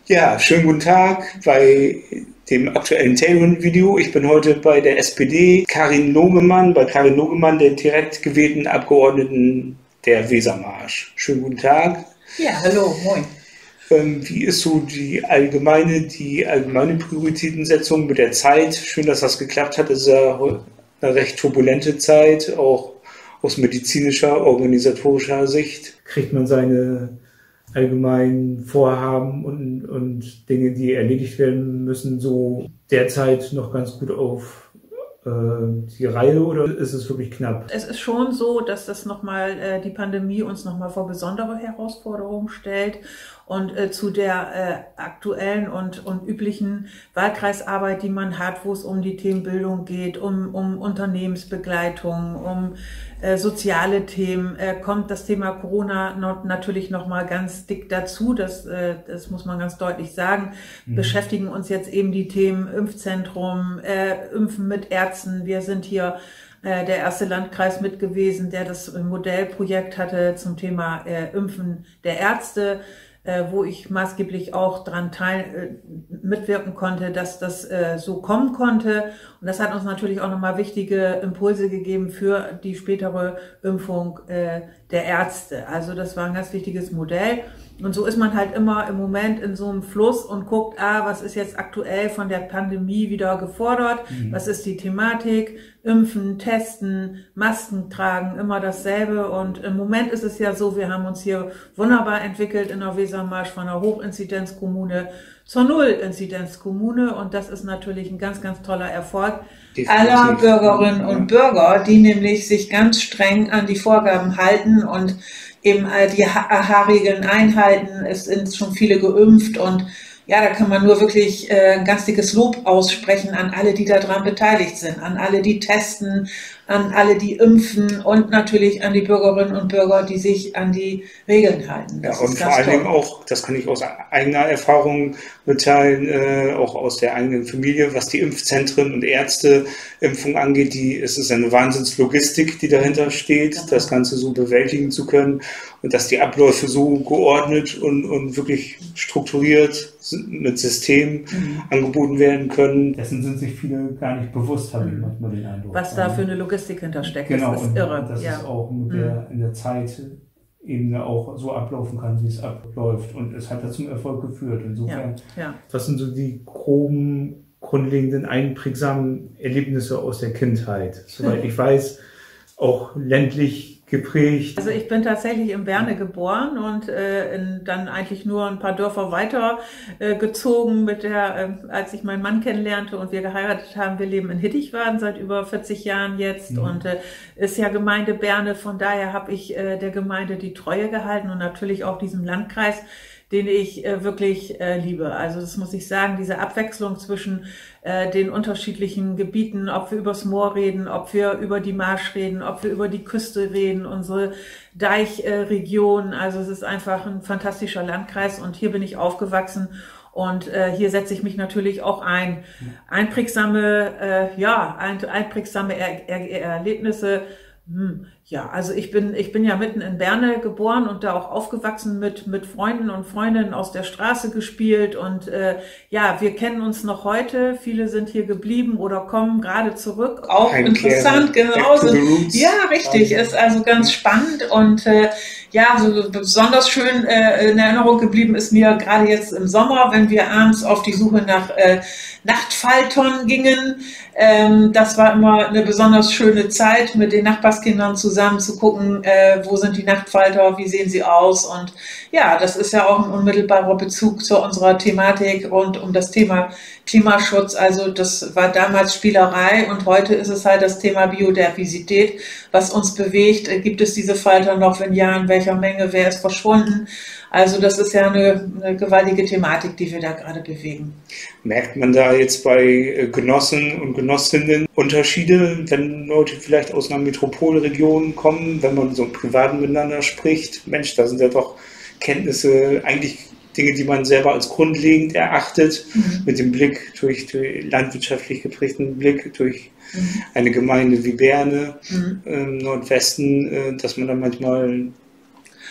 Ja, schönen guten Tag bei dem aktuellen Tailwind-Video. Ich bin heute bei der SPD, Karin Logemann, bei Karin Logemann, der direkt gewählten Abgeordneten der Wesermarsch. Schönen guten Tag. Ja, hallo, moin. Wie ist so die allgemeine Prioritätensetzung mit der Zeit? Schön, dass das geklappt hat. Es ist ja eine recht turbulente Zeit, auch aus medizinischer, organisatorischer Sicht. Kriegt man seine allgemeinen Vorhaben und Dinge, die erledigt werden müssen, so derzeit noch ganz gut auf die Reihe, oder ist es wirklich knapp? Es ist schon so, dass das die Pandemie uns nochmal vor besondere Herausforderungen stellt und zu der aktuellen und üblichen Wahlkreisarbeit, die man hat, wo es um die Themen Bildung geht, um Unternehmensbegleitung, um soziale Themen, kommt das Thema Corona natürlich nochmal ganz dick dazu. Das muss man ganz deutlich sagen. Beschäftigen uns jetzt eben die Themen Impfzentrum, Impfen mit Ärzten. Wir sind hier der erste Landkreis mit gewesen, der das Modellprojekt hatte zum Thema Impfen der Ärzte, wo ich maßgeblich auch dran mitwirken konnte, dass das so kommen konnte. Und das hat uns natürlich auch nochmal wichtige Impulse gegeben für die spätere Impfung der Ärzte. Also das war ein ganz wichtiges Modell. Und so ist man halt immer im Moment in so einem Fluss und guckt, was ist jetzt aktuell von der Pandemie wieder gefordert? Was ist die Thematik? Impfen, testen, Masken tragen, immer dasselbe. Und im Moment ist es ja so, wir haben uns hier wunderbar entwickelt in der Wesermarsch von einer Hochinzidenzkommune zur Null-Inzidenzkommune. Und das ist natürlich ein ganz, ganz toller Erfolg aller Bürgerinnen und Bürger, die nämlich sich ganz streng an die Vorgaben halten und eben die AHA-Regeln einhalten. Es sind schon viele geimpft und ja, da kann man nur wirklich ein ganz dickes Lob aussprechen an alle, die daran beteiligt sind, an alle, die testen, an alle, die impfen und natürlich an die Bürgerinnen und Bürger, die sich an die Regeln halten. Das ja, und vor allen Dingen auch, das kann ich aus eigener Erfahrung mitteilen, auch aus der eigenen Familie, was die Impfzentren und Ärzteimpfung angeht, es ist eine Wahnsinnslogistik, die dahinter steht, das Ganze so bewältigen zu können und dass die Abläufe so geordnet und wirklich strukturiert mit Systemen angeboten werden können. Dessen sind sich viele gar nicht bewusst, habe ich manchmal den Eindruck. Was da für eine Logistik hintersteckt, genau, das ist irre. Das ist auch in der Zeitebene auch so ablaufen kann, wie es abläuft. Und es hat ja zum Erfolg geführt. Insofern, was sind so die groben, grundlegenden, einprägsamen Erlebnisse aus der Kindheit? Soweit ich weiß, auch ländlich geprägt. Also ich bin tatsächlich in Berne geboren und dann eigentlich nur ein paar Dörfer weiter gezogen als ich meinen Mann kennenlernte und wir geheiratet haben. Wir leben in Hittichwaden seit über 40 Jahren jetzt und ist ja Gemeinde Berne. Von daher habe ich der Gemeinde die Treue gehalten und natürlich auch diesem Landkreis, den ich wirklich liebe. Also das muss ich sagen, diese Abwechslung zwischen den unterschiedlichen Gebieten, ob wir übers Moor reden, ob wir über die Marsch reden, ob wir über die Küste reden, unsere Deichregion. Also es ist einfach ein fantastischer Landkreis und hier bin ich aufgewachsen. Und hier setze ich mich natürlich auch ein. Einprägsame Erlebnisse. Ja, also ich bin ja mitten in Berne geboren und da auch aufgewachsen mit Freunden und Freundinnen aus der Straße gespielt und wir kennen uns noch heute. Viele sind hier geblieben oder kommen gerade zurück. Auch interessant, genauso. Ja, richtig, ist also ganz spannend und so besonders schön in Erinnerung geblieben ist mir gerade jetzt im Sommer, wenn wir abends auf die Suche nach Nachtfaltern gingen. Das war immer eine besonders schöne Zeit, mit den Nachbarskindern zusammen zu gucken, wo sind die Nachtfalter, wie sehen sie aus. Und ja, das ist ja auch ein unmittelbarer Bezug zu unserer Thematik rund um das Thema Klimaschutz. Also das war damals Spielerei und heute ist es halt das Thema Biodiversität, was uns bewegt. Gibt es diese Falter noch? Wenn ja, in welcher Menge? Wer ist verschwunden? Also das ist ja eine gewaltige Thematik, die wir da gerade bewegen. Merkt man da jetzt bei Genossen und Genossinnen Unterschiede, wenn Leute vielleicht aus einer Metropolregion kommen, wenn man so privat miteinander spricht? Mensch, da sind ja doch Kenntnisse, eigentlich Dinge, die man selber als grundlegend erachtet, mit dem Blick durch landwirtschaftlich geprägten Blick, durch eine Gemeinde wie Berne im Nordwesten, dass man da manchmal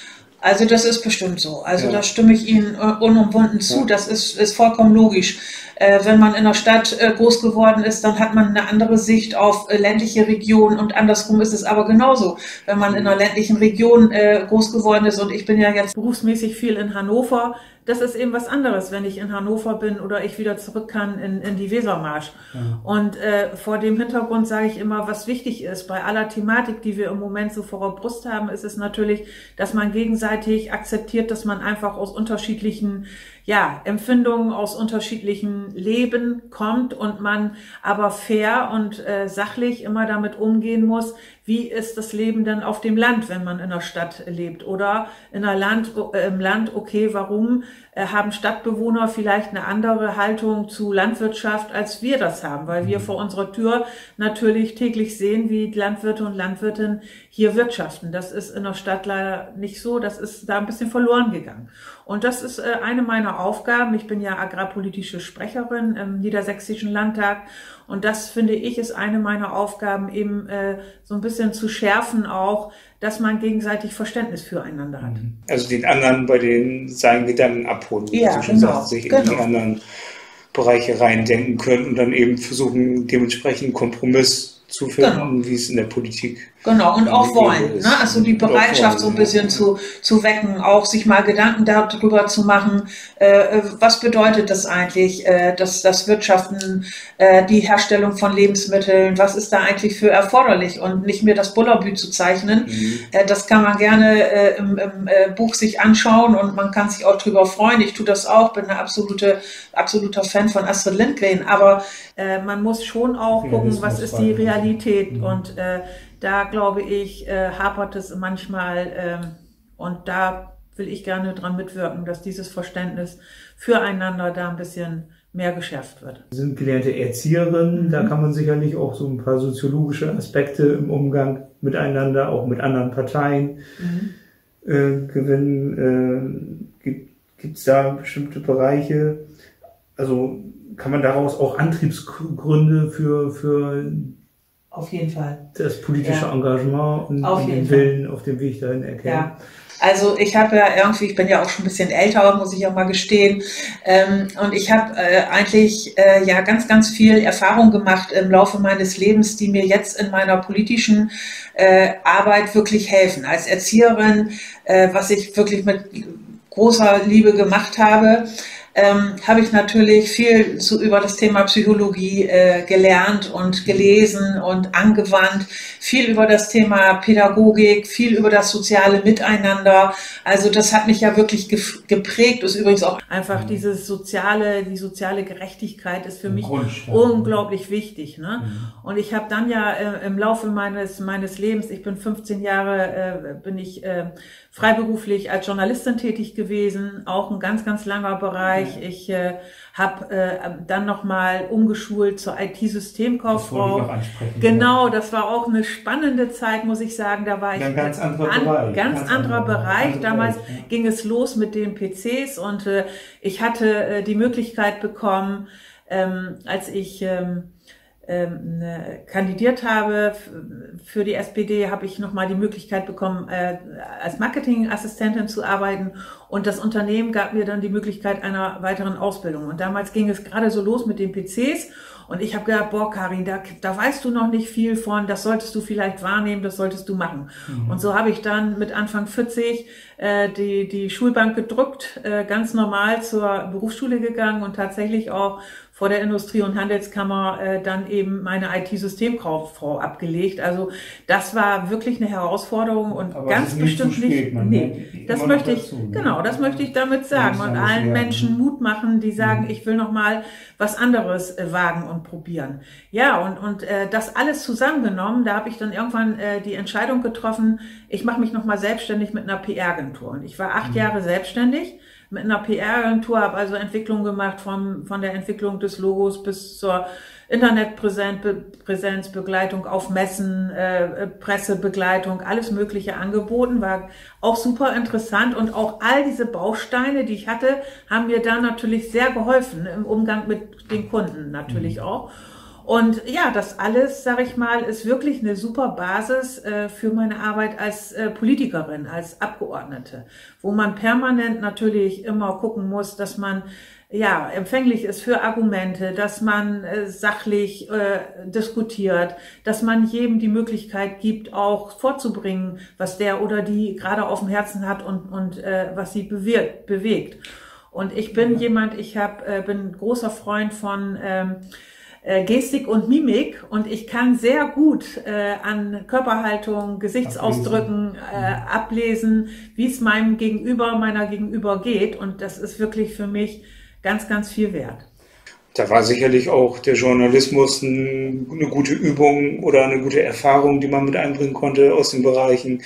Also das ist bestimmt so. Also da stimme ich Ihnen unumwunden zu. Das ist vollkommen logisch. Wenn man in der Stadt groß geworden ist, dann hat man eine andere Sicht auf ländliche Regionen und andersrum ist es aber genauso. Wenn man in einer ländlichen Region groß geworden ist, und ich bin ja jetzt berufsmäßig viel in Hannover, das ist eben was anderes, wenn ich in Hannover bin oder ich wieder zurück kann in die Wesermarsch. Ja. Und vor dem Hintergrund sage ich immer, was wichtig ist, bei aller Thematik, die wir im Moment so vor der Brust haben, ist es natürlich, dass man gegenseitig akzeptiert, dass man einfach aus unterschiedlichen Empfindungen, aus unterschiedlichen Leben kommt und man aber fair und sachlich immer damit umgehen muss, wie ist das Leben denn auf dem Land, wenn man in der Stadt lebt oder im Land, okay, warum haben Stadtbewohner vielleicht eine andere Haltung zu Landwirtschaft, als wir das haben, weil wir vor unserer Tür natürlich täglich sehen, wie Landwirte und Landwirtinnen hier wirtschaften. Das ist in der Stadt leider nicht so, das ist da ein bisschen verloren gegangen. Und das ist eine meiner Aufgaben. Ich bin ja agrarpolitische Sprecherin im Niedersächsischen Landtag und das, finde ich, ist eine meiner Aufgaben, eben so ein bisschen zu schärfen auch, dass man gegenseitig Verständnis füreinander hat. Also den anderen bei seinen Gedanken abholen, wie du schon sagst, sich in die anderen Bereiche reindenken können und dann eben versuchen, dementsprechend einen Kompromiss zu finden, wie es in der Politik Genau, und auch wollen, ne? Also die Bereitschaft so ein bisschen zu wecken, auch sich mal Gedanken darüber zu machen, was bedeutet das eigentlich, das Wirtschaften, die Herstellung von Lebensmitteln, was ist da eigentlich für erforderlich und nicht mehr das Bullerbü zu zeichnen. Das kann man gerne im Buch sich anschauen und man kann sich auch drüber freuen. Ich tue das auch, bin ein absoluter Fan von Astrid Lindgren, aber man muss schon auch gucken, was ist die Realität und da, glaube ich, hapert es manchmal und da will ich gerne dran mitwirken, dass dieses Verständnis füreinander da ein bisschen mehr geschärft wird. Sie sind gelernte Erzieherin, da kann man sicherlich auch so ein paar soziologische Aspekte im Umgang miteinander, auch mit anderen Parteien gewinnen. Gibt es da bestimmte Bereiche? Also kann man daraus auch Antriebsgründe für auf jeden Fall das politische Engagement und den Willen auf dem Weg dahin erkennen? Ja. Also ich habe ja irgendwie, ich bin ja auch schon ein bisschen älter, muss ich auch mal gestehen, und ich habe eigentlich ganz, ganz viel Erfahrung gemacht im Laufe meines Lebens, die mir jetzt in meiner politischen Arbeit wirklich helfen. Als Erzieherin, was ich wirklich mit großer Liebe gemacht habe, habe ich natürlich viel über das Thema Psychologie gelernt und gelesen und angewandt, viel über das Thema Pädagogik, viel über das soziale Miteinander. Also das hat mich ja wirklich geprägt. Ist übrigens auch einfach die soziale Gerechtigkeit ist für mich unglaublich wichtig. Ne? Und ich habe dann ja im Laufe meines Lebens, ich bin 15 Jahre, bin ich freiberuflich als Journalistin tätig gewesen, auch ein ganz, ganz langer Bereich. Ich habe dann nochmal umgeschult zur IT-Systemkauffrau. Genau, das war auch eine spannende Zeit, muss ich sagen. Da war ich ein ganz anderer Bereich. Damals ging es los mit den PCs und ich hatte die Möglichkeit bekommen, als ich kandidiert habe für die SPD, habe ich nochmal die Möglichkeit bekommen, als Marketingassistentin zu arbeiten und das Unternehmen gab mir dann die Möglichkeit einer weiteren Ausbildung und damals ging es gerade so los mit den PCs und ich habe gedacht, boah Karin, da weißt du noch nicht viel von, das solltest du vielleicht wahrnehmen, das solltest du machen. Und so habe ich dann mit Anfang 40 die Schulbank gedrückt, ganz normal zur Berufsschule gegangen und tatsächlich auch vor der Industrie- und Handelskammer dann eben meine IT-Systemkauffrau abgelegt. Also das war wirklich eine Herausforderung und aber ganz bestimmt nicht. Das möchte ich, das möchte ich damit sagen und allen Menschen Mut machen, die sagen, ich will noch mal was anderes wagen und probieren. Ja, und das alles zusammengenommen, da habe ich dann irgendwann die Entscheidung getroffen, ich mache mich noch mal selbstständig mit einer PR-Agentur. Und ich war 8 Jahre selbstständig mit einer PR-Agentur, habe also Entwicklung gemacht von der Entwicklung des Logos bis zur Internetpräsenz, Begleitung auf Messen, Pressebegleitung, alles Mögliche angeboten, war auch super interessant und auch all diese Bausteine, die ich hatte, haben mir da natürlich sehr geholfen im Umgang mit den Kunden natürlich auch. Und ja, das alles, sage ich mal, ist wirklich eine super Basis für meine Arbeit als Politikerin, als Abgeordnete, wo man permanent natürlich immer gucken muss, dass man ja empfänglich ist für Argumente, dass man sachlich diskutiert, dass man jedem die Möglichkeit gibt, auch vorzubringen, was der oder die gerade auf dem Herzen hat und was sie bewegt. Und ich bin jemand, bin großer Freund von Gestik und Mimik, und ich kann sehr gut an Körperhaltung, Gesichtsausdrücken ablesen, wie es meiner Gegenüber geht, und das ist wirklich für mich ganz, ganz viel wert. Da war sicherlich auch der Journalismus eine gute Übung oder eine gute Erfahrung, die man mit einbringen konnte aus den Bereichen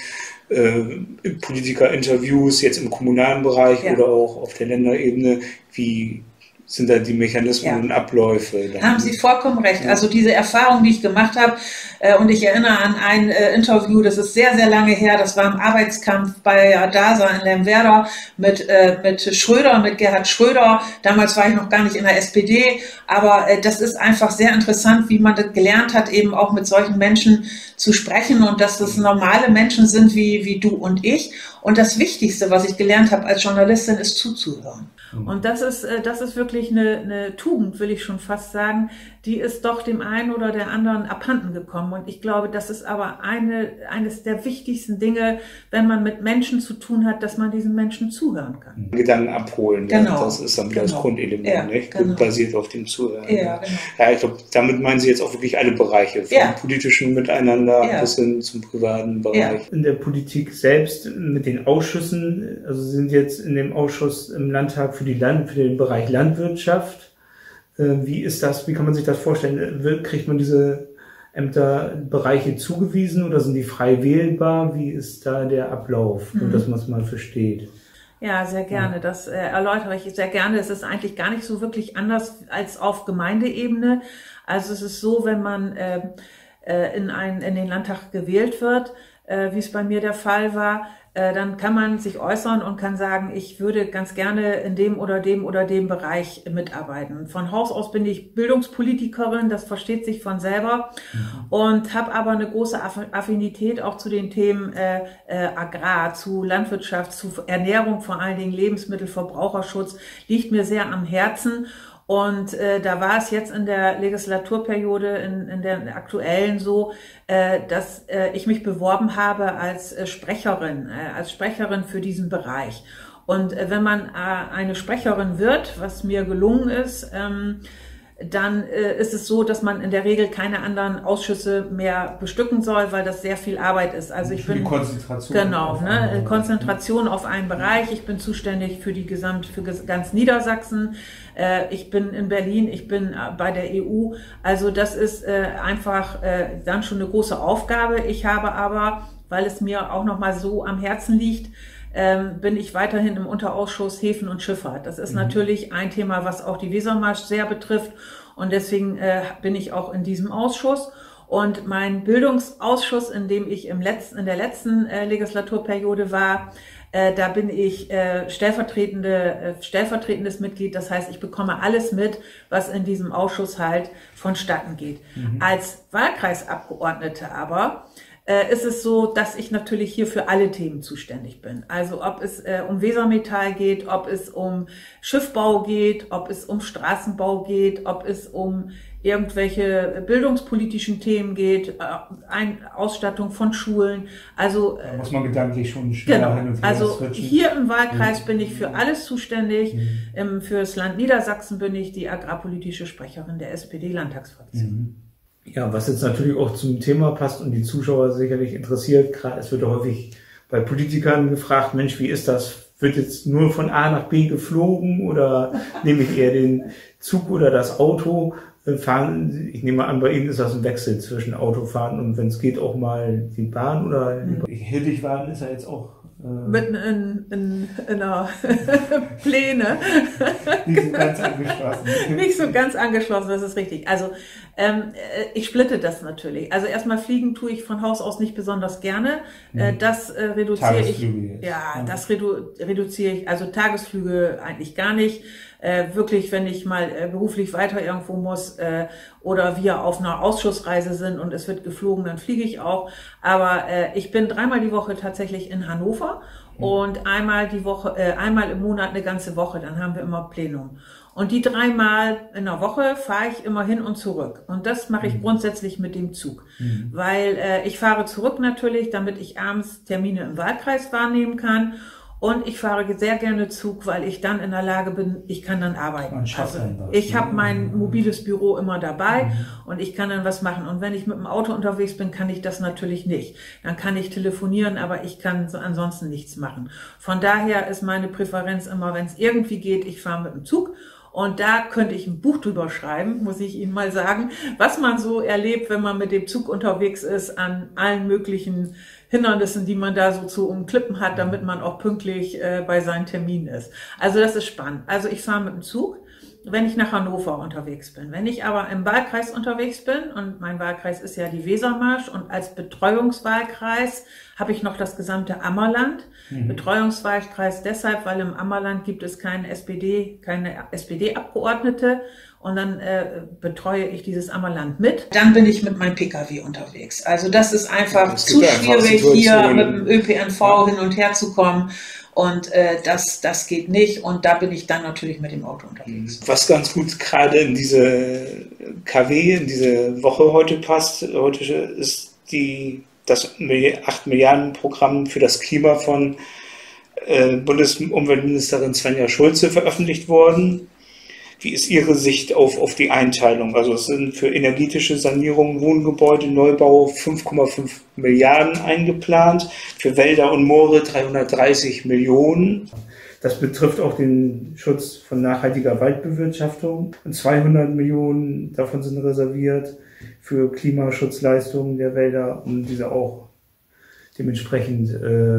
Politikerinterviews, jetzt im kommunalen Bereich oder auch auf der Länderebene. Wie sind da die Mechanismen und Abläufe? Da haben Sie vollkommen recht. Also diese Erfahrung, die ich gemacht habe, und ich erinnere an ein Interview, das ist sehr, sehr lange her, das war im Arbeitskampf bei Adasa in Lemwerder mit Schröder, mit Gerhard Schröder. Damals war ich noch gar nicht in der SPD, aber das ist einfach sehr interessant, wie man das gelernt hat, eben auch mit solchen Menschen zu sprechen, und dass das normale Menschen sind wie du und ich. Und das Wichtigste, was ich gelernt habe als Journalistin, ist zuzuhören. Und das ist wirklich eine Tugend, will ich schon fast sagen, die ist doch dem einen oder der anderen abhanden gekommen. Und ich glaube, das ist aber eines der wichtigsten Dinge, wenn man mit Menschen zu tun hat, dass man diesen Menschen zuhören kann. Gedanken abholen, genau. Das ist dann das Grundelement, ja, nicht? Genau. Basiert auf dem Zuhören. Ja, genau. Ja, ich glaube, damit meinen Sie jetzt auch wirklich alle Bereiche, vom politischen Miteinander bis hin zum privaten Bereich. In der Politik selbst, mit den Ausschüssen, also Sie sind jetzt in dem Ausschuss im Landtag für den Bereich Landwirtschaft. Wie ist das? Wie kann man sich das vorstellen? Kriegt man diese Ämterbereiche zugewiesen oder sind die frei wählbar? Wie ist da der Ablauf, nur dass man es mal versteht? Ja, sehr gerne. Das erläutere ich sehr gerne. Es ist eigentlich gar nicht so wirklich anders als auf Gemeindeebene. Also es ist so, wenn man in den Landtag gewählt wird, wie es bei mir der Fall war, dann kann man sich äußern und kann sagen, ich würde ganz gerne in dem oder dem Bereich mitarbeiten. Von Haus aus bin ich Bildungspolitikerin, das versteht sich von selber, und habe aber eine große Affinität auch zu den Themen Agrar, zu Landwirtschaft, zu Ernährung, vor allen Dingen Lebensmittel, Verbraucherschutz, liegt mir sehr am Herzen. Und da war es jetzt in der Legislaturperiode, in der aktuellen so, dass ich mich beworben habe als Sprecherin für diesen Bereich. Und wenn man eine Sprecherin wird, was mir gelungen ist, dann ist es so, dass man in der Regel keine anderen Ausschüsse mehr bestücken soll, weil das sehr viel Arbeit ist. Also ich bin Konzentration. Genau, Konzentration auf einen Bereich. Ich bin zuständig für ganz Niedersachsen. Ich bin in Berlin, ich bin bei der EU. Also das ist einfach dann schon eine große Aufgabe. Ich habe aber, weil es mir auch noch mal so am Herzen liegt, bin ich weiterhin im Unterausschuss Häfen und Schifffahrt. Das ist natürlich ein Thema, was auch die Wesermarsch sehr betrifft, und deswegen bin ich auch in diesem Ausschuss. Und mein Bildungsausschuss, in dem ich in der letzten Legislaturperiode war, da bin ich stellvertretendes Mitglied. Das heißt, ich bekomme alles mit, was in diesem Ausschuss halt vonstatten geht. Als Wahlkreisabgeordnete aber ist es so, dass ich natürlich hier für alle Themen zuständig bin. Also ob es um Wesermetall geht, ob es um Schiffbau geht, ob es um Straßenbau geht, ob es um irgendwelche bildungspolitischen Themen geht, Ausstattung von Schulen. Also da muss man gedanklich schon schneller hin und her also hier im Wahlkreis bin ich für alles zuständig. Für das Land Niedersachsen bin ich die agrarpolitische Sprecherin der SPD-Landtagsfraktion. Ja, was jetzt natürlich auch zum Thema passt und die Zuschauer sicherlich interessiert, gerade es wird häufig bei Politikern gefragt, Mensch, wie ist das? Wird jetzt nur von A nach B geflogen oder nehme ich eher den Zug oder das Auto? Fahren, ich nehme an, bei Ihnen ist das ein Wechsel zwischen Autofahren und wenn es geht auch mal die Bahn oder Hilligwaren ist ja jetzt auch mitten in einer Pläne. Nicht so ganz angeschlossen. Nicht so ganz angeschlossen, das ist richtig. Also ich splitte das natürlich. Also erstmal fliegen tue ich von Haus aus nicht besonders gerne. Das reduziere ich. Ja, das reduziere ich. Also Tagesflüge eigentlich gar nicht. wirklich, wenn ich mal beruflich weiter irgendwo muss oder wir auf einer Ausschussreise sind und es wird geflogen, dann fliege ich auch. Aber ich bin 3-mal die Woche tatsächlich in Hannover und einmal im Monat eine ganze Woche, dann haben wir immer Plenum. Und die 3-mal in der Woche fahre ich immer hin und zurück. Und das mache ich grundsätzlich mit dem Zug. Weil ich fahre zurück natürlich, damit ich abends Termine im Wahlkreis wahrnehmen kann. Und ich fahre sehr gerne Zug, weil ich dann in der Lage bin, ich kann dann arbeiten. Also ich habe mein mobiles Büro immer dabei und ich kann dann was machen. Und wenn ich mit dem Auto unterwegs bin, kann ich das natürlich nicht. Dann kann ich telefonieren, aber ich kann ansonsten nichts machen. Von daher ist meine Präferenz immer, wenn es irgendwie geht, ich fahre mit dem Zug. Und da könnte ich ein Buch drüber schreiben, muss ich Ihnen mal sagen, was man so erlebt, wenn man mit dem Zug unterwegs ist, an allen möglichen Hindernissen, die man da so zu umklippen hat, damit man auch pünktlich bei seinen Terminen ist. Also das ist spannend. Also ich fahre mit dem Zug, wenn ich nach Hannover unterwegs bin. Wenn ich aber im Wahlkreis unterwegs bin, und mein Wahlkreis ist ja die Wesermarsch, und als Betreuungswahlkreis habe ich noch das gesamte Ammerland. Betreuungswahlkreis deshalb, weil im Ammerland gibt es keine SPD-Abgeordnete. Und dann betreue ich dieses Ammerland mit. Dann bin ich mit meinem Pkw unterwegs. Also das ist einfach zu schwierig, hier mit dem ÖPNV hin und her zu kommen. Und das geht nicht. Und da bin ich dann natürlich mit dem Auto unterwegs. Was ganz gut gerade in diese in diese Woche heute passt, heute ist das 8 Milliarden Programm für das Klima von Bundesumweltministerin Svenja Schulze veröffentlicht worden. Wie ist Ihre Sicht auf die Einteilung? Also es sind für energetische Sanierung, Wohngebäude, Neubau 5,5 Milliarden eingeplant, für Wälder und Moore 330 Millionen. Das betrifft auch den Schutz von nachhaltiger Waldbewirtschaftung. Und 200 Millionen davon sind reserviert für Klimaschutzleistungen der Wälder, um diese auch dementsprechend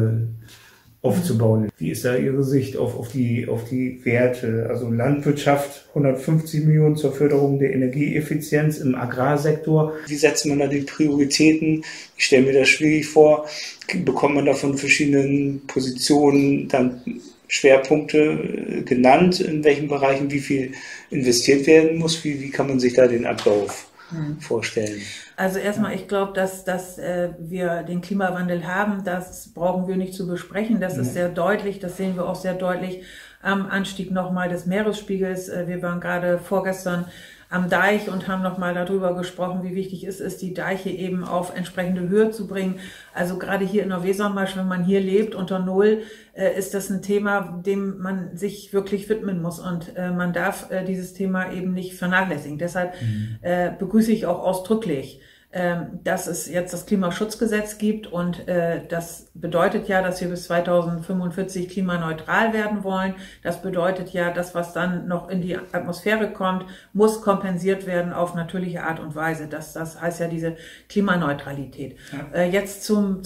aufzubauen. Wie ist da Ihre Sicht auf die Werte? Also Landwirtschaft 150 Millionen zur Förderung der Energieeffizienz im Agrarsektor. Wie setzt man da die Prioritäten? Ich stelle mir das schwierig vor. Bekommt man da von verschiedenen Positionen dann Schwerpunkte genannt, in welchen Bereichen wie viel investiert werden muss? Wie kann man sich da den Ablauf vorstellen? Also erstmal, ich glaube, dass wir den Klimawandel haben, das brauchen wir nicht zu besprechen. Das ist sehr deutlich, das sehen wir auch sehr deutlich am Anstieg nochmal des Meeresspiegels. Wir waren gerade vorgestern am Deich und haben nochmal darüber gesprochen, wie wichtig es ist, die Deiche eben auf entsprechende Höhe zu bringen. Also gerade hier in der Wesermarsch, wenn man hier lebt unter Null, ist das ein Thema, dem man sich wirklich widmen muss. Und man darf dieses Thema eben nicht vernachlässigen. Deshalb begrüße ich auch ausdrücklich, dass es jetzt das Klimaschutzgesetz gibt und das bedeutet ja, dass wir bis 2045 klimaneutral werden wollen. Das bedeutet ja, das, was dann noch in die Atmosphäre kommt, muss kompensiert werden auf natürliche Art und Weise. Das heißt ja diese Klimaneutralität. Ja. Jetzt zum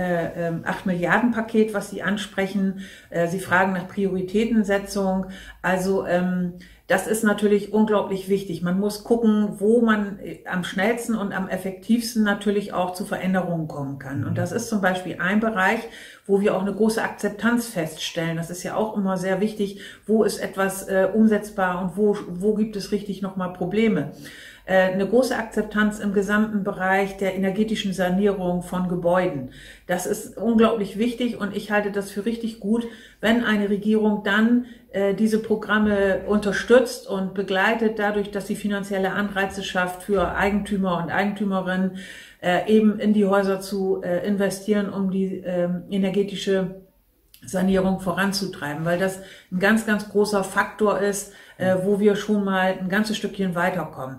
8 Milliarden Paket, was Sie ansprechen. Sie fragen nach Prioritätensetzung. Also das ist natürlich unglaublich wichtig. Man muss gucken, wo man am schnellsten und am effektivsten natürlich auch zu Veränderungen kommen kann. Und das ist zum Beispiel ein Bereich, wo wir auch eine große Akzeptanz feststellen. Das ist ja auch immer sehr wichtig, wo ist etwas umsetzbar und wo gibt es richtig nochmal Probleme. Eine große Akzeptanz im gesamten Bereich der energetischen Sanierung von Gebäuden. Das ist unglaublich wichtig und ich halte das für richtig gut, wenn eine Regierung dann diese Programme unterstützt und begleitet dadurch, dass sie finanzielle Anreize schafft für Eigentümer und Eigentümerinnen, eben in die Häuser zu investieren, um die energetische Sanierung voranzutreiben, weil das ein ganz, ganz großer Faktor ist, wo wir schon mal ein ganzes Stückchen weiterkommen.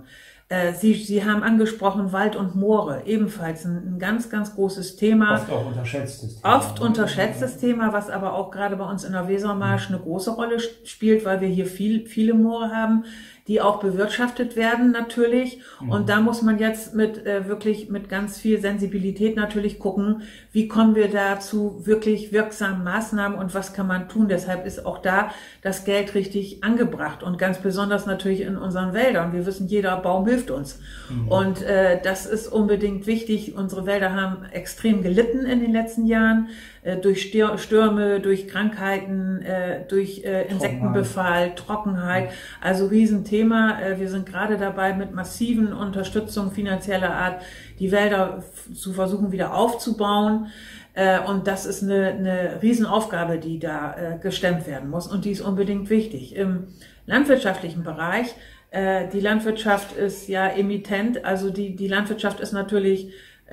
Sie haben angesprochen Wald und Moore, ebenfalls ein ganz, ganz großes Thema. Oft auch unterschätztes Thema. Oft unterschätztes Thema, was aber auch gerade bei uns in der Wesermarsch eine große Rolle spielt, weil wir hier viele Moore haben, die auch bewirtschaftet werden natürlich. Und da muss man jetzt wirklich mit ganz viel Sensibilität natürlich gucken, wie kommen wir da zu wirklich wirksamen Maßnahmen und was kann man tun. Deshalb ist auch da das Geld richtig angebracht und ganz besonders natürlich in unseren Wäldern. Wir wissen, jeder Baum hilft uns. Und das ist unbedingt wichtig. Unsere Wälder haben extrem gelitten in den letzten Jahren. durch Stürme, durch Krankheiten, durch Insektenbefall, Trockenheit. Also Riesenthema. Wir sind gerade dabei, mit massiven Unterstützung finanzieller Art die Wälder zu versuchen wieder aufzubauen. Und das ist eine Riesenaufgabe, die da gestemmt werden muss. Und die ist unbedingt wichtig. Im landwirtschaftlichen Bereich, die Landwirtschaft ist ja emittent, also die Landwirtschaft ist natürlich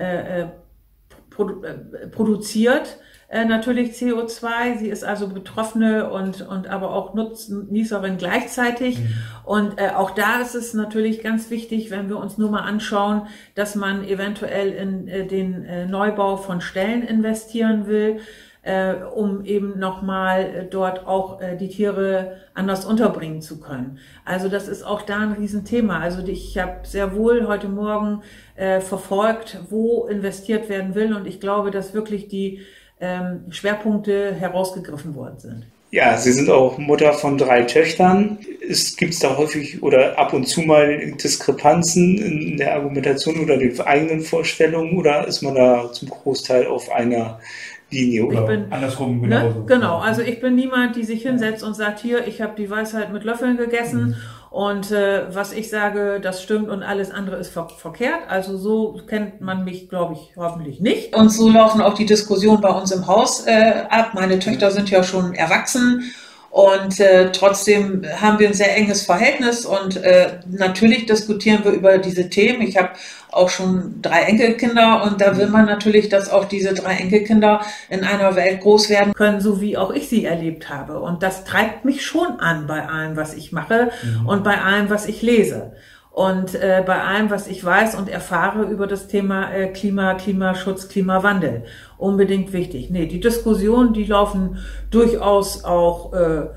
produziert natürlich CO2, sie ist also Betroffene und aber auch Nutznießerin gleichzeitig. Und auch da ist es natürlich ganz wichtig, wenn wir uns nur mal anschauen, dass man eventuell in den Neubau von Ställen investieren will, um eben nochmal dort auch die Tiere anders unterbringen zu können. Also das ist auch da ein Riesenthema. Also ich habe sehr wohl heute Morgen verfolgt, wo investiert werden will, und ich glaube, dass wirklich die Schwerpunkte herausgegriffen worden sind. Ja, Sie sind auch Mutter von 3 Töchtern. Gibt es da häufig oder ab und zu mal Diskrepanzen in der Argumentation oder den eigenen Vorstellungen, oder ist man da zum Großteil auf einer Linie oder andersrum? Genau, also ich bin niemand, die sich hinsetzt und sagt, hier, ich habe die Weisheit mit Löffeln gegessen und was ich sage, das stimmt und alles andere ist verkehrt. Also so kennt man mich, glaube ich, hoffentlich nicht. Und so laufen auch die Diskussionen bei uns im Haus ab. Meine Töchter sind ja schon erwachsen. Und trotzdem haben wir ein sehr enges Verhältnis und natürlich diskutieren wir über diese Themen. Ich habe auch schon 3 Enkelkinder und da will man natürlich, dass auch diese 3 Enkelkinder in einer Welt groß werden können, so wie auch ich sie erlebt habe. Und das treibt mich schon an bei allem, was ich mache und bei allem, was ich lese. Und bei allem, was ich weiß und erfahre über das Thema Klimaschutz, Klimawandel. Unbedingt wichtig. Nee, die Diskussionen, die laufen durchaus auch,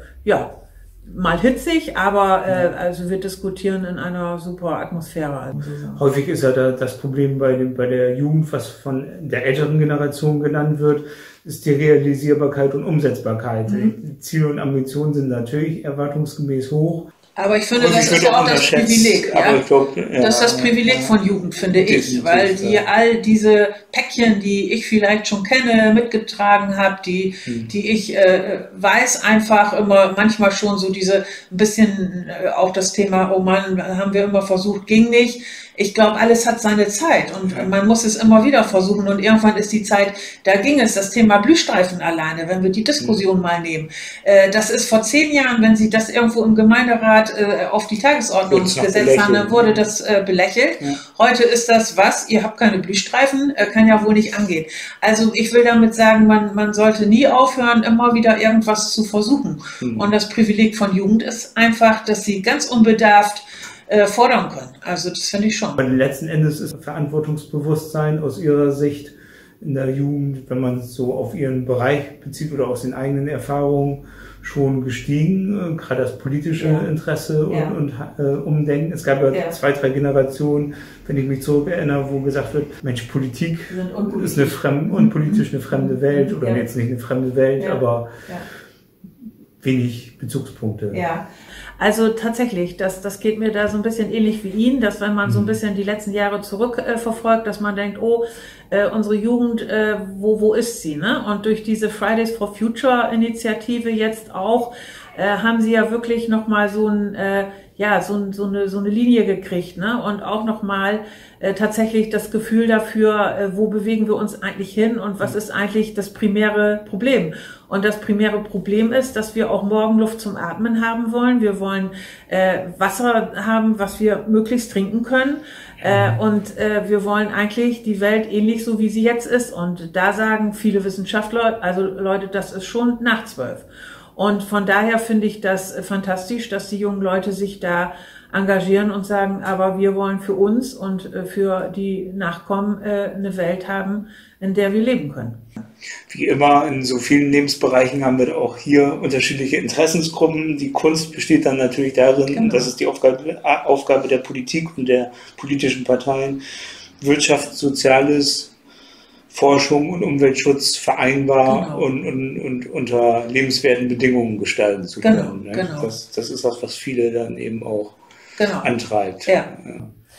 mal hitzig, aber also wir diskutieren in einer super Atmosphäre. Häufig ist ja das Problem bei der Jugend, was von der älteren Generation genannt wird, ist die Realisierbarkeit und Umsetzbarkeit. Ziele und Ambitionen sind natürlich erwartungsgemäß hoch. Aber ich finde, das ist ja auch das Privileg. Ja? Das ist das Privileg von Jugend, finde ich, weil die all diese Päckchen, die ich vielleicht schon kenne, mitgetragen habe, die ich weiß einfach immer, manchmal schon so diese ein bisschen auch das Thema, oh Mann, haben wir immer versucht, ging nicht. Ich glaube, alles hat seine Zeit und man muss es immer wieder versuchen und irgendwann ist die Zeit, da ging es, das Thema Blühstreifen alleine, wenn wir die Diskussion mal nehmen. Das ist vor 10 Jahren, wenn Sie das irgendwo im Gemeinderat auf die Tagesordnung gesetzt haben, dann wurde das belächelt. Ja. Heute ist das, was? Ihr habt keine Blühstreifen? Kann ja wohl nicht angehen. Also ich will damit sagen, man sollte nie aufhören, immer wieder irgendwas zu versuchen. Und das Privileg von Jugend ist einfach, dass sie ganz unbedarft fordern können. Also das finde ich schon. Aber letzten Endes ist Verantwortungsbewusstsein aus Ihrer Sicht in der Jugend, wenn man es so auf Ihren Bereich bezieht oder aus den eigenen Erfahrungen, schon gestiegen, gerade das politische Interesse und Umdenken. Es gab ja 2, 3 Generationen, wenn ich mich zurückerinnere, wo gesagt wird, Mensch, Politik ist unpolitisch eine fremde Welt oder jetzt nicht eine fremde Welt, aber wenig Bezugspunkte. Ja. Also tatsächlich, das geht mir da so ein bisschen ähnlich wie Ihnen, dass wenn man so ein bisschen die letzten Jahre zurückverfolgt, dass man denkt, oh, unsere Jugend, wo ist sie? Ne? Und durch diese Fridays for Future Initiative jetzt auch, haben sie ja wirklich nochmal so eine Linie gekriegt, ne? Und auch nochmal tatsächlich das Gefühl dafür, wo bewegen wir uns eigentlich hin und was ist eigentlich das primäre Problem? Und das primäre Problem ist, dass wir auch Morgenluft zum Atmen haben wollen. Wir wollen Wasser haben, was wir möglichst trinken können. Und wir wollen eigentlich die Welt ähnlich so, wie sie jetzt ist. Und da sagen viele Wissenschaftler, also Leute, das ist schon nach 12. Und von daher finde ich das fantastisch, dass die jungen Leute sich da engagieren und sagen, aber wir wollen für uns und für die Nachkommen eine Welt haben, in der wir leben können. Wie immer in so vielen Lebensbereichen haben wir auch hier unterschiedliche Interessensgruppen. Die Kunst besteht dann natürlich darin, und das ist die Aufgabe der Politik und der politischen Parteien, Wirtschaft, Soziales, Forschung und Umweltschutz vereinbar und unter lebenswerten Bedingungen gestalten zu können. Genau. Das ist das, was viele dann eben auch antreibt. Ja.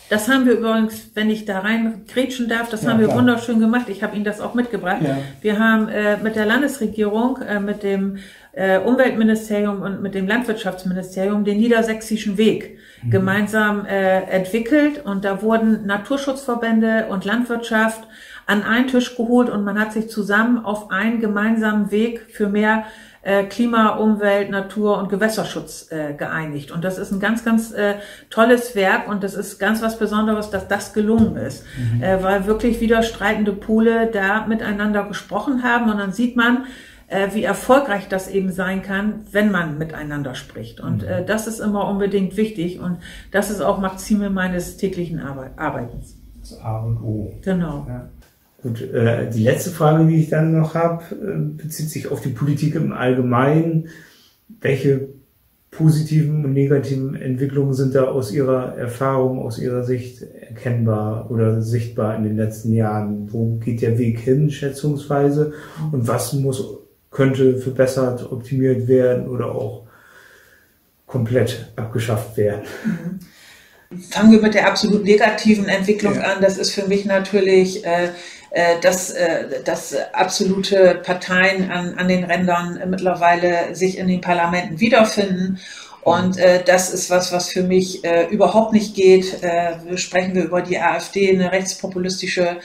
Das haben wir übrigens, wenn ich da rein grätschen darf, das haben wir wunderschön gemacht. Ich habe Ihnen das auch mitgebracht. Ja. Wir haben mit der Landesregierung, mit dem Umweltministerium und mit dem Landwirtschaftsministerium den Niedersächsischen Weg gemeinsam entwickelt. Und da wurden Naturschutzverbände und Landwirtschaft an einen Tisch geholt und man hat sich zusammen auf einen gemeinsamen Weg für mehr Klima, Umwelt, Natur und Gewässerschutz geeinigt. Und das ist ein ganz, ganz tolles Werk und das ist ganz was Besonderes, dass das gelungen ist, weil wirklich widerstreitende Pole da miteinander gesprochen haben und dann sieht man, wie erfolgreich das eben sein kann, wenn man miteinander spricht. Und das ist immer unbedingt wichtig und das ist auch Maxime meines täglichen Arbeitens. Das A und O. Genau. Ja. Gut, die letzte Frage, die ich dann noch habe, bezieht sich auf die Politik im Allgemeinen. Welche positiven und negativen Entwicklungen sind da aus Ihrer Erfahrung, aus Ihrer Sicht erkennbar oder sichtbar in den letzten Jahren? Wo geht der Weg hin, schätzungsweise? Und was könnte verbessert, optimiert werden oder auch komplett abgeschafft werden? Fangen wir mit der absolut negativen Entwicklung an. Das ist für mich natürlich, dass absolute Parteien an den Rändern mittlerweile sich in den Parlamenten wiederfinden. Und das ist was für mich überhaupt nicht geht. Sprechen wir über die AfD, eine rechtspopulistische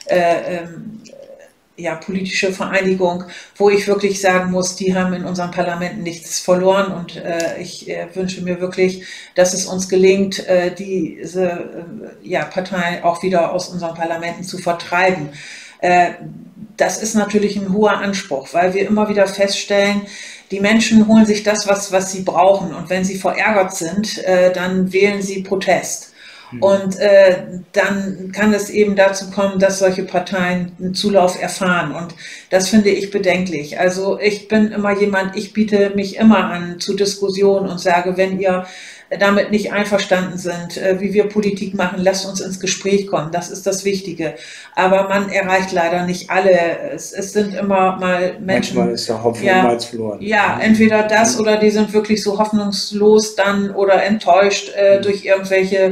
politische Vereinigung, wo ich wirklich sagen muss, die haben in unseren Parlamenten nichts verloren und ich wünsche mir wirklich, dass es uns gelingt, diese Partei auch wieder aus unseren Parlamenten zu vertreiben. Das ist natürlich ein hoher Anspruch, weil wir immer wieder feststellen, die Menschen holen sich das, was sie brauchen und wenn sie verärgert sind, dann wählen sie Protest. Und dann kann es eben dazu kommen, dass solche Parteien einen Zulauf erfahren. Und das finde ich bedenklich. Also ich bin immer jemand, ich biete mich immer an zu Diskussionen und sage, wenn ihr damit nicht einverstanden sind, wie wir Politik machen, lasst uns ins Gespräch kommen. Das ist das Wichtige. Aber man erreicht leider nicht alle. Es sind immer mal Menschen. Manchmal ist ja Hoffnung mal verloren. Ja, entweder das oder die sind wirklich so hoffnungslos dann oder enttäuscht durch irgendwelche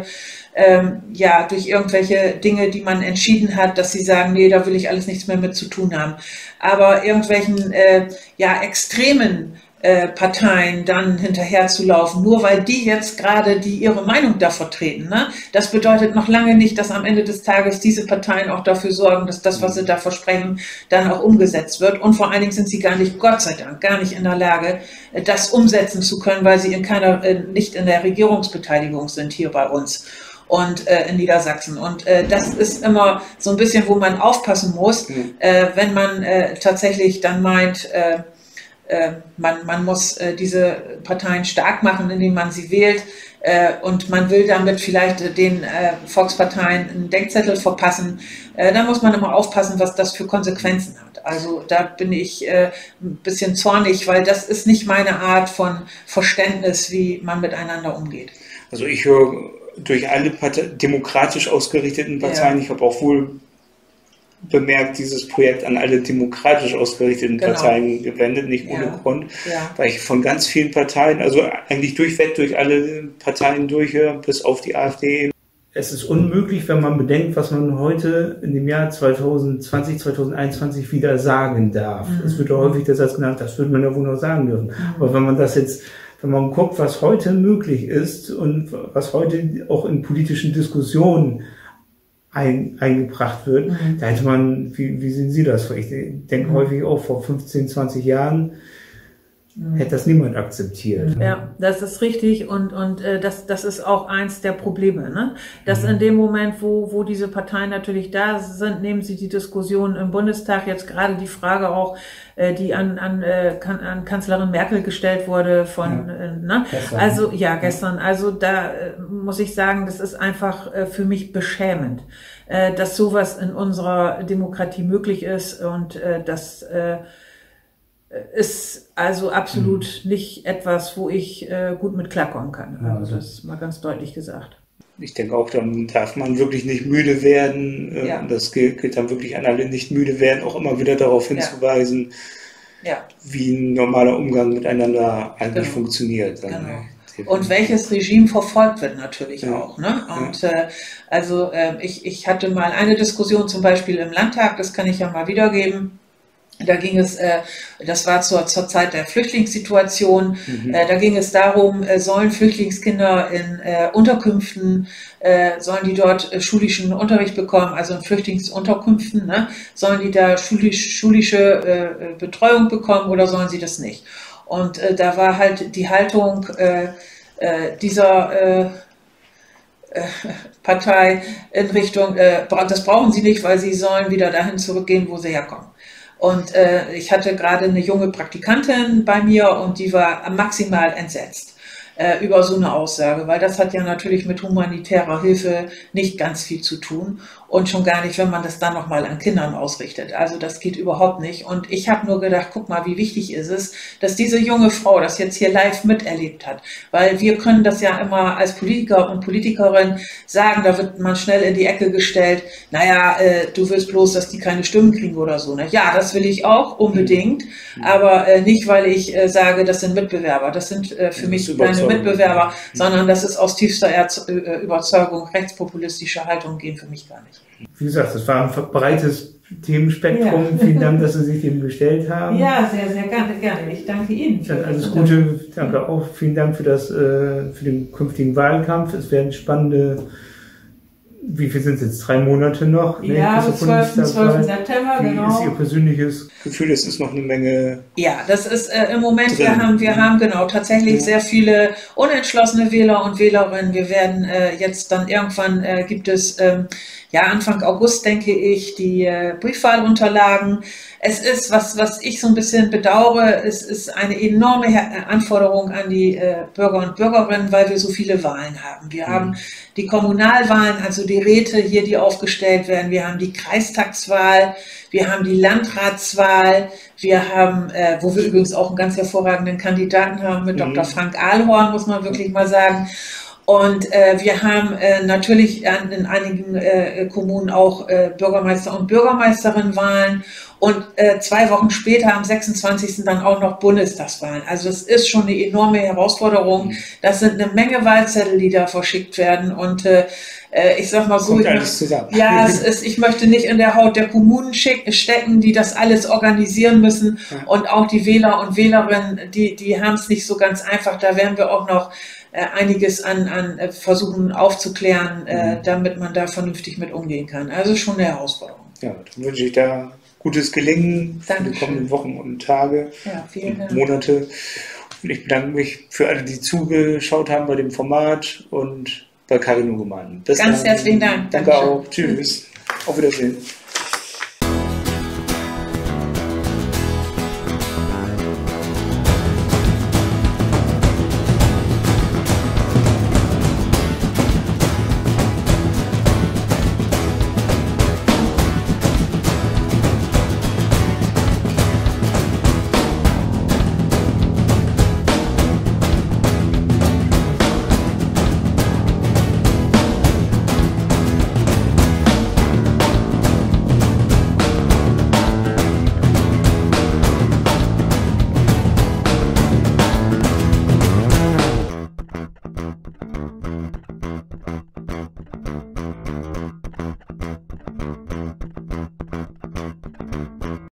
Dinge, die man entschieden hat, dass sie sagen, nee, da will ich alles nichts mehr mit zu tun haben. Aber irgendwelchen extremen Parteien dann hinterher zu laufen, nur weil die jetzt gerade ihre Meinung da vertreten. Ne? Das bedeutet noch lange nicht, dass am Ende des Tages diese Parteien auch dafür sorgen, dass das, was sie da versprechen, dann auch umgesetzt wird. Und vor allen Dingen sind sie gar nicht, Gott sei Dank, gar nicht in der Lage, das umsetzen zu können, weil sie nicht in der Regierungsbeteiligung sind hier bei uns und in Niedersachsen. Und das ist immer so ein bisschen, wo man aufpassen muss, wenn man tatsächlich dann meint, man muss diese Parteien stark machen, indem man sie wählt und man will damit vielleicht den Volksparteien einen Denkzettel verpassen. Da muss man immer aufpassen, was das für Konsequenzen hat. Also da bin ich ein bisschen zornig, weil das ist nicht meine Art von Verständnis, wie man miteinander umgeht. Also ich höre durch alle demokratisch ausgerichteten Parteien, ich habe auch wohl bemerkt, dieses Projekt an alle demokratisch ausgerichteten Parteien gewendet, nicht ohne Grund, weil ich von ganz vielen Parteien, also eigentlich durchweg durch alle Parteien durchhöre, bis auf die AfD. Es ist unmöglich, wenn man bedenkt, was man heute in dem Jahr 2020, 2021 wieder sagen darf. Es wird ja häufig der Satz genannt, das würde man ja wohl noch sagen dürfen. Aber wenn man guckt, was heute möglich ist und was heute auch in politischen Diskussionen eingebracht wird, da hätte man, wie sehen Sie das? Ich denke häufig auch vor 15, 20 Jahren hätte das niemand akzeptiert. Ja, das ist richtig und das ist auch eins der Probleme, ne? Dass in dem Moment, wo diese Parteien natürlich da sind, nehmen sie die Diskussion im Bundestag, jetzt gerade die Frage auch, die an Kanzlerin Merkel gestellt wurde Gestern. Also gestern. Also da muss ich sagen, das ist einfach für mich beschämend, dass sowas in unserer Demokratie möglich ist und das ist also absolut nicht etwas, wo ich gut mit klarkommen kann. Also das ist mal ganz deutlich gesagt. Ich denke auch, dann darf man wirklich nicht müde werden. Das gilt dann wirklich an alle, nicht müde werden, auch immer wieder darauf hinzuweisen, wie ein normaler Umgang miteinander eigentlich funktioniert. Dann, Und welches Regime verfolgt wird natürlich auch. Ne? Und ich hatte mal eine Diskussion zum Beispiel im Landtag, das kann ich ja mal wiedergeben. Da ging es, das war zur Zeit der Flüchtlingssituation, da ging es darum, sollen Flüchtlingskinder in Unterkünften, sollen die dort schulischen Unterricht bekommen, also in Flüchtlingsunterkünften, ne? Sollen die da schulische Betreuung bekommen oder sollen sie das nicht? Und da war halt die Haltung dieser Partei in Richtung, das brauchen sie nicht, weil sie sollen wieder dahin zurückgehen, wo sie herkommen. Und ich hatte gerade eine junge Praktikantin bei mir und die war maximal entsetzt über so eine Aussage, weil das hat ja natürlich mit humanitärer Hilfe nicht ganz viel zu tun und schon gar nicht, wenn man das dann nochmal an Kindern ausrichtet. Also das geht überhaupt nicht. Und ich habe nur gedacht, guck mal, wie wichtig ist es, dass diese junge Frau das jetzt hier live miterlebt hat. Weil wir können das ja immer als Politiker und Politikerin sagen, da wird man schnell in die Ecke gestellt, naja, du willst bloß, dass die keine Stimmen kriegen oder so. Ne? Ja, das will ich auch unbedingt, aber nicht, weil ich sage, das sind Mitbewerber. Das sind für mich keine Mitbewerber, sondern das ist aus tiefster Überzeugung, rechtspopulistische Haltungen gehen für mich gar nicht. Wie gesagt, das war ein breites Themenspektrum. Ja. Vielen Dank, dass Sie sich dem gestellt haben. Ja, sehr, sehr gerne. Ich danke Ihnen. Dann alles Gute. Danke auch. Vielen Dank für den künftigen Wahlkampf. Es werden spannende, wie viel sind es jetzt? 3 Monate noch? Ja, bis 12. September, genau. Wie ist Ihr persönliches Gefühl? Es ist noch eine Menge. Ja, das ist im Moment, wir haben genau tatsächlich sehr viele unentschlossene Wähler und Wählerinnen. Wir werden jetzt dann irgendwann gibt es Anfang August, denke ich, die Briefwahlunterlagen. Es ist, was ich so ein bisschen bedauere, es ist eine enorme Anforderung an die Bürger und Bürgerinnen, weil wir so viele Wahlen haben. Wir haben die Kommunalwahlen, also die Räte hier, die aufgestellt werden. Wir haben die Kreistagswahl, wir haben die Landratswahl, wir haben, wo wir übrigens auch einen ganz hervorragenden Kandidaten haben mit Dr. Frank Ahlhorn, muss man wirklich mal sagen. Und wir haben natürlich in einigen Kommunen auch Bürgermeister- und Bürgermeisterinnenwahlen und 2 Wochen später, am 26. dann auch noch Bundestagswahlen. Also es ist schon eine enorme Herausforderung. Das sind eine Menge Wahlzettel, die da verschickt werden und ich sag mal so, ich möchte nicht in der Haut der Kommunen stecken, die das alles organisieren müssen und auch die Wähler und Wählerinnen, die haben es nicht so ganz einfach. Da werden wir auch noch einiges an versuchen aufzuklären, damit man da vernünftig mit umgehen kann. Also schon eine Herausforderung. Ja, dann wünsche ich da gutes Gelingen für die kommenden Wochen und Tage und Monate. Und ich bedanke mich für alle, die zugeschaut haben bei dem Format und bei Karin Nuggemann. Ganz herzlichen Dank. Danke auch. Tschüss. Auf Wiedersehen.